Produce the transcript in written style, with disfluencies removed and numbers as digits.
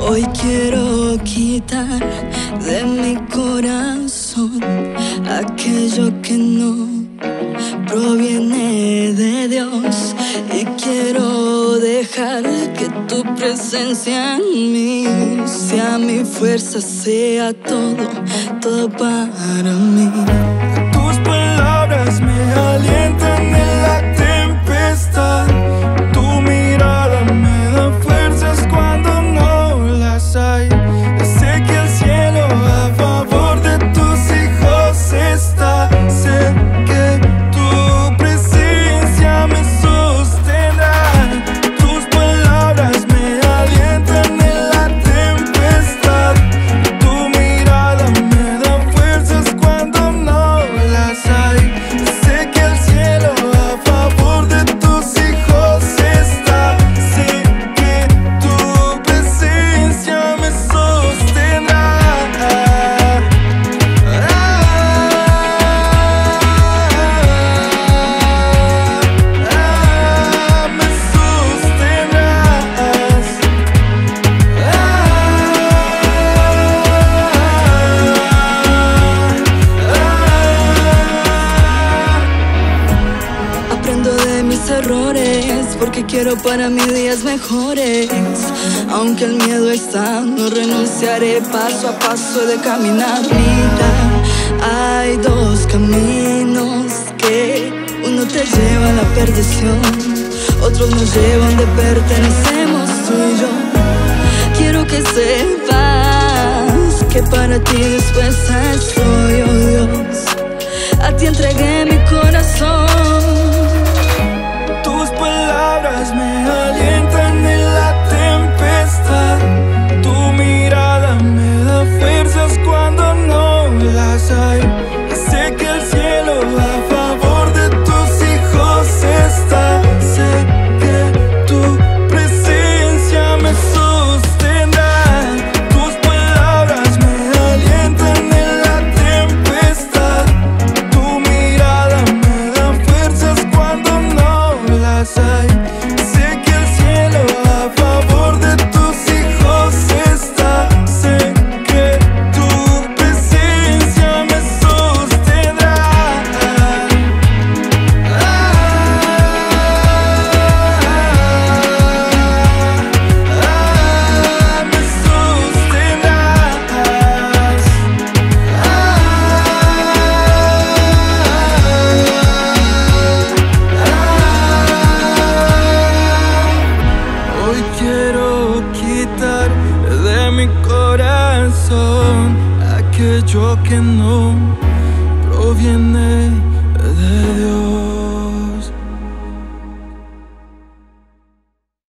Hoy quiero quitar de mi corazón aquello que no proviene de Dios, y quiero dejar que tu presencia en mí sea mi fuerza, sea todo, todo para mí. Tus palabras me alientan en la tempestad. Tu mirada me da fuerzas cuando no las hay. Sé que el cielo a favor de tus hijos está. Sé que tu presencia me sostendrá. Tus palabras me alientan en la tempestad. Tu mirada me da fuerzas cuando no las hay. Sé que el cielo a favor de tus hijos está. Sé que tu presencia me sostendrá. Me sostendrás. Aprendo de mis errores porque quiero para mí días mejores. Aunque el miedo está, no renunciaré, paso a paso de caminar. Mira, hay dos caminos, que uno te lleva a la perdición, otros nos llevan donde pertenecemos tú y yo. Quiero que sepas que para ti dispuesta estoy, oh Dios. A ti entregué mi corazón. Tus palabras me alientan en la tempestad. Tu mirada me da fuerzas cuando no las hay. Sé que el cielo a favor de tus hijos está. Sé que tu presencia me sostendrá. Tus palabras me alientan en la tempestad. Tu mirada me da fuerzas cuando no las hay. Sé que el cielo a favor de tus hijos está. Sé que tu presencia me sostendrá. Me sostendrás. Hoy quiero quitar de mi corazón aquello que no proviene de Dios.